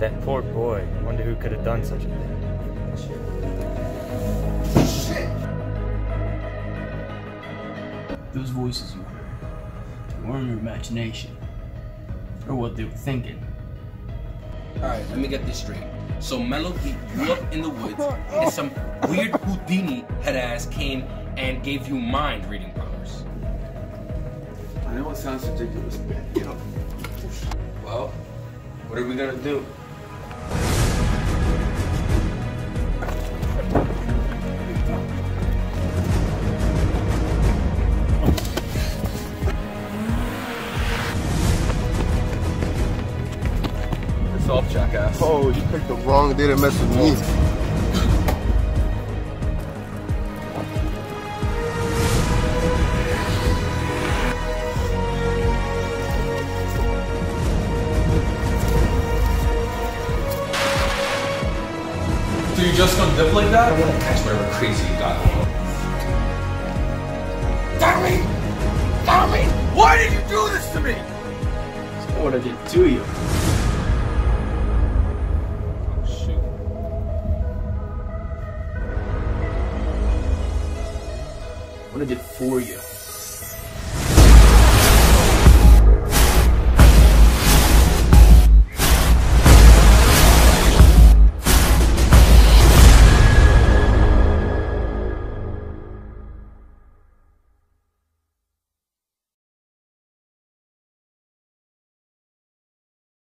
That poor boy. I wonder who could have done such a thing. Those voices you heard weren't your imagination, or what they were thinking. Alright, let me get this straight. So Mello beat you up in the woods, and some weird Houdini head ass came and gave you mind reading powers. I know it sounds ridiculous, but get up. Well, what are we gonna do? It's off, jackass. Oh, you picked the wrong day to mess with me. So you just gonna dip like that? I'm gonna catch whatever crazy you got. Tommy! Tommy! Why did you do this to me? It's not what I did to you. Oh, shoot. What I did for you.